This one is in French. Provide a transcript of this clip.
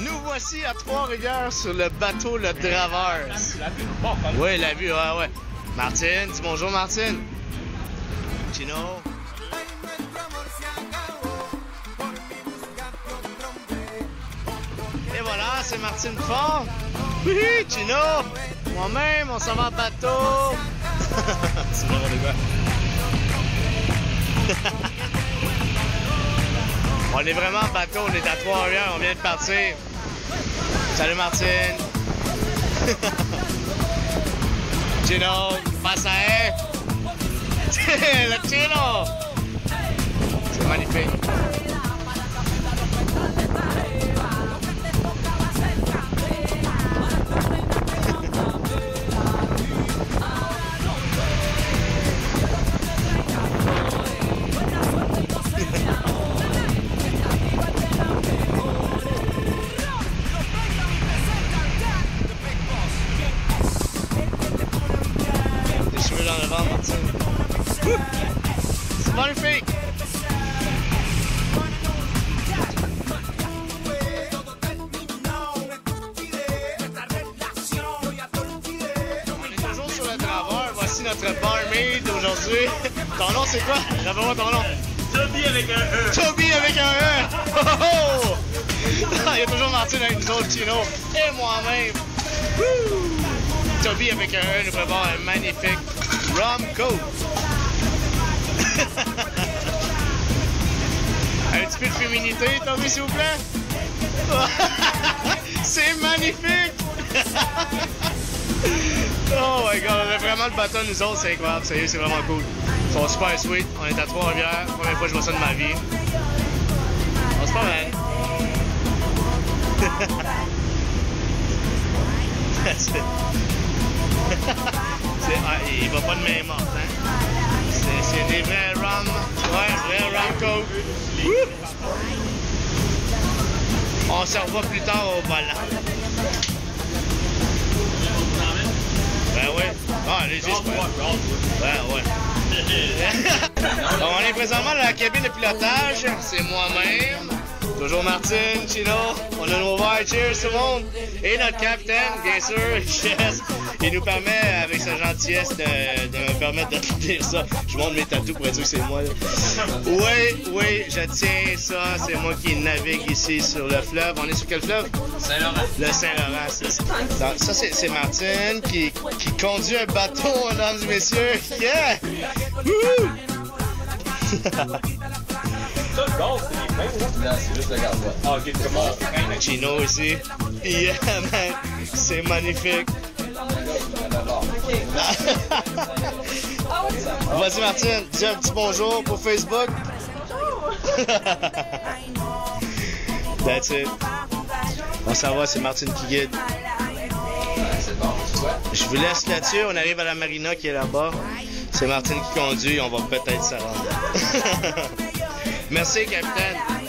Nous voici à Trois-Rivières sur le bateau Le Draveur. Oui, l'a vu, ouais. Martine, dis bonjour Martine. Chino. Et voilà, c'est Martine Fort. Oui, Chino. Moi-même, on s'en va en bateau. C'est vraiment les gars. On est vraiment en bateau, on est à Trois-Rivières, on vient de partir. Salut Martine. Chino, passa le Chino. C'est magnifique. Dans le vent, Martine. C'est magnifique! On est toujours sur le Draveur. Voici notre barmaid d'aujourd'hui. Ton nom, c'est quoi? Rappelle-moi ton nom. Toby avec un E. Toby avec un E! Oh, oh, oh. Il y a toujours Martine avec nous autres, Chino. Et moi-même. Toby avec un E nous prépare un magnifique rum coke. Un petit peu de féminité, Toby, s'il vous plaît. C'est magnifique. Oh my god, on a vraiment le bâton nous autres, c'est incroyable, sérieux, c'est vraiment cool. Ils sont super sweet, on est à Trois-Rivières, première fois que je vois ça de ma vie. On se promène. Il va pas de main morte, hein? C'est des vrais rum. Ouais, vrais rum coke. On se revoit plus tard au volant. Ben oui. Ah, allez-y, c'est pas grave. Ben ouais. Bon, on est présentement dans la cabine de pilotage. C'est moi-même. Toujours Martine, Chino, on a nos verres, cheers tout le monde. Et notre capitaine, bien sûr, Chess, il nous permet, avec sa gentillesse, de me permettre de dire ça. Je montre mes tatous pour être sûr que c'est moi. Là. Oui, je tiens ça, c'est moi qui navigue ici sur le fleuve. On est sur quel fleuve? Saint-Laurent. Le Saint-Laurent, c'est ça. Ça, c'est Martine qui conduit un bateau, mesdames et messieurs. Yeah! Wouhou! C'est juste le garde-bois. Ah, ok, c'est bon. Chino ici. Yeah, man. C'est magnifique. Vas-y, Martine, dis un petit bonjour pour Facebook. That's it. On s'en va, c'est Martine qui guide. C'est bon, Je vous laisse là-dessus. On arrive à la marina qui est là-bas. C'est Martine qui conduit. On va peut-être se rendre. Merci, capitaine.